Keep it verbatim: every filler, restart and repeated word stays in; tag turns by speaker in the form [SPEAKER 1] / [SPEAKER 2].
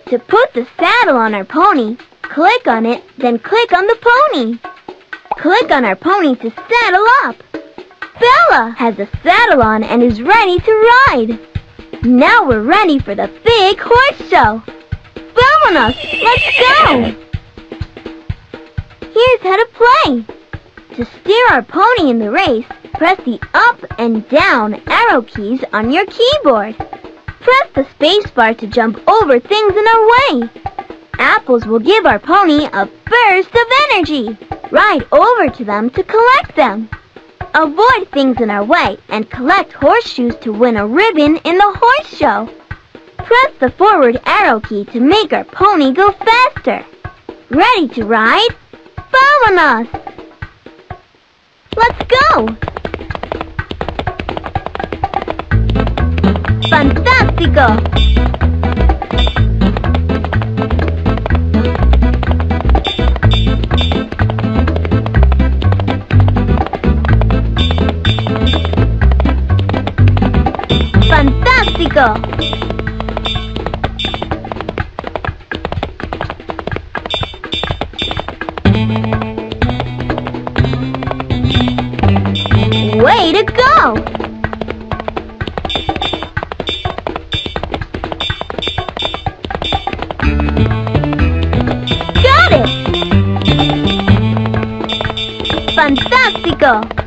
[SPEAKER 1] To put the saddle on our pony, click on it, then click on the pony. Click on our pony to saddle up. Bella has a saddle on and is ready to ride. Now we're ready for the big horse show. Vámonos! Let's go! Here's how to play. To steer our pony in the race, press the up and down arrow keys on your keyboard. Press the space bar to jump over things in our way. Apples will give our pony a burst of energy. Ride over to them to collect them. Avoid things in our way and collect horseshoes to win a ribbon in the horse show. Press the forward arrow key to make our pony go faster. Ready to ride? Vámonos! Let's go! Fantástico! Fantástico! Way to go! Got it! Fantástico!